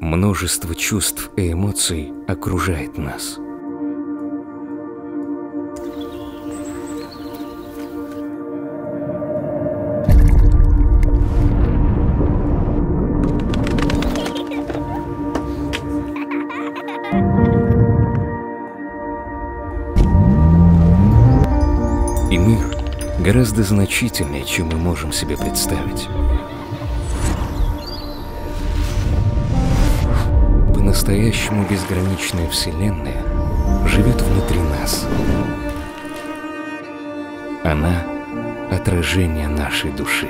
Множество чувств и эмоций окружает нас. И мир гораздо значительнее, чем мы можем себе представить. По-настоящему безграничная Вселенная живет внутри нас. Она — отражение нашей души,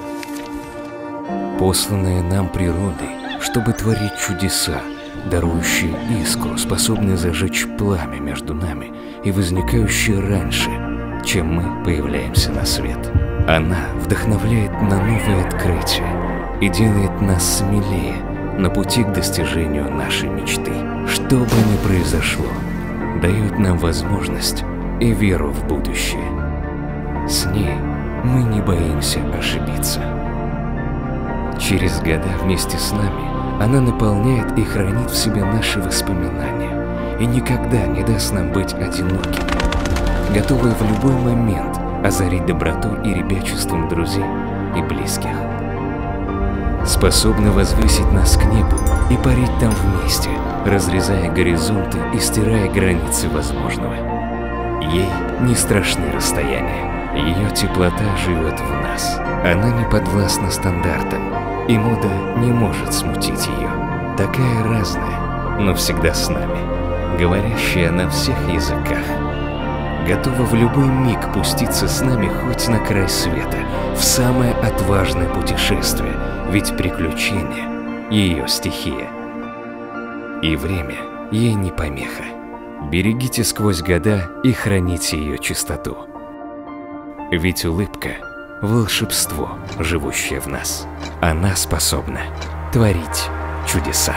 посланная нам природой, чтобы творить чудеса, дарующие искру, способные зажечь пламя между нами и возникающие раньше, чем мы появляемся на свет. Она вдохновляет на новые открытия и делает нас смелее на пути к достижению нашей мечты. Что бы ни произошло, дает нам возможность и веру в будущее. С ней мы не боимся ошибиться. Через года вместе с нами она наполняет и хранит в себе наши воспоминания и никогда не даст нам быть одинокими, готовые в любой момент озарить добротой и ребячеством друзей и близких. Способна возвысить нас к небу и парить там вместе, разрезая горизонты и стирая границы возможного. Ей не страшны расстояния, ее теплота живет в нас. Она не подвластна стандартам, и мода не может смутить ее. Такая разная, но всегда с нами, говорящая на всех языках. Готова в любой миг пуститься с нами хоть на край света, в самое отважное путешествие, ведь приключения — ее стихия. И время ей не помеха. Берегите сквозь года и храните ее чистоту. Ведь улыбка — волшебство, живущее в нас. Она способна творить чудеса.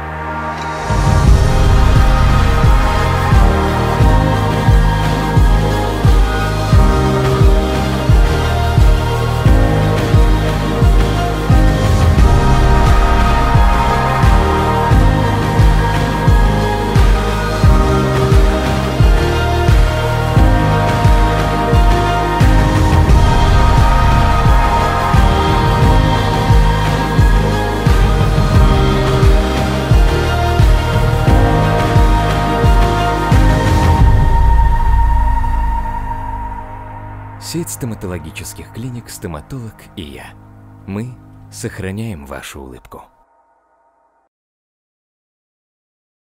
Сеть стоматологических клиник «Стоматолог» и я. Мы сохраняем вашу улыбку.